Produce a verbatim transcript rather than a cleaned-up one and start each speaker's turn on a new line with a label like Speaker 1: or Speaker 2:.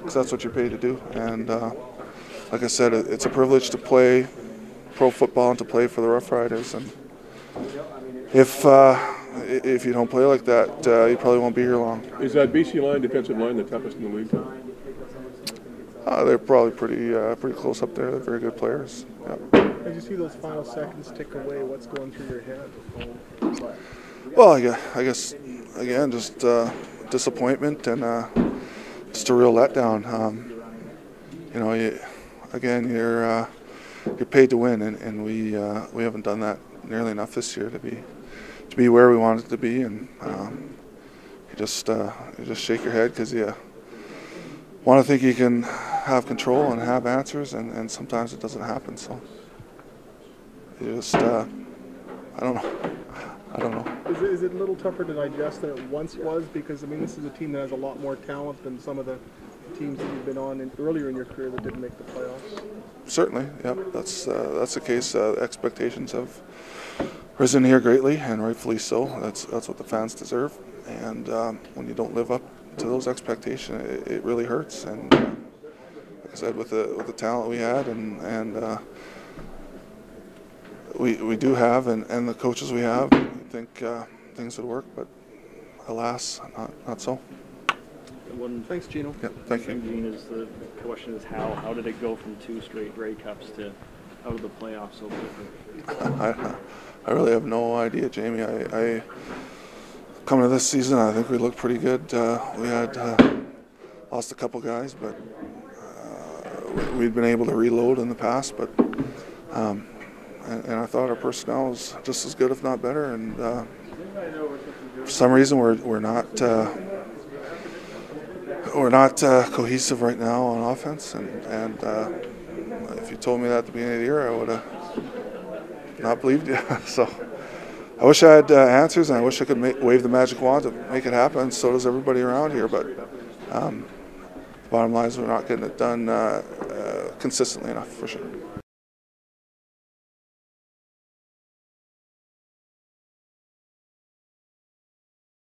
Speaker 1: because that's what you're paid to do. And uh, like I said, it, it's a privilege to play pro football and to play for the Rough Riders. And if uh, if you don't play like that, uh, you probably won't be here long.
Speaker 2: Is that B C line, defensive line, the toughest in the league?
Speaker 1: Uh, they're probably pretty uh, pretty close up there. They're very good players. Yeah.
Speaker 3: As you see those final seconds tick away, what's going through your head?
Speaker 1: Well, I guess, I guess again, just uh, disappointment and uh, just a real letdown. Um, you know, you, again, you're uh, you're paid to win, and, and we uh, we haven't done that nearly enough this year to be to be where we wanted to be, and um, you just uh, you just shake your head because you want to think you can have control and have answers, and, and sometimes it doesn't happen. So you just uh, I don't know. I don't know.
Speaker 3: Is it, is it a little tougher to digest than it once was? Because, I mean, this is a team that has a lot more talent than some of the teams that you've been on in, earlier in your career that didn't make the playoffs.
Speaker 1: Certainly, yeah. That's uh, that's the case. Uh, expectations have risen here greatly, and rightfully so. That's that's what the fans deserve. And um, when you don't live up to those expectations, it, it really hurts. And uh, like I said, with the with the talent we had, and and uh, we we do have, and, and the coaches we have, I think uh, things would work, but alas, not not so.
Speaker 4: One,
Speaker 3: Thanks, Gino.
Speaker 1: Yeah, thank you.
Speaker 4: Gene, is the question is how how did it go from two straight Grey Cups to out of the playoffs so quickly?
Speaker 1: I, I really have no idea, Jamie. I, I coming to this season, I think we looked pretty good. Uh, we had uh, lost a couple guys, but uh, we'd been able to reload in the past. But um, and, and I thought our personnel was just as good, if not better. And uh, for some reason, we're we're not. Uh, We're not uh, cohesive right now on offense, and, and uh, if you told me that at the beginning of the year, I would have not believed you. So I wish I had uh, answers, and I wish I could make, wave the magic wand to make it happen. So does everybody around here, but um, bottom line is we're not getting it done uh, uh, consistently enough, for sure.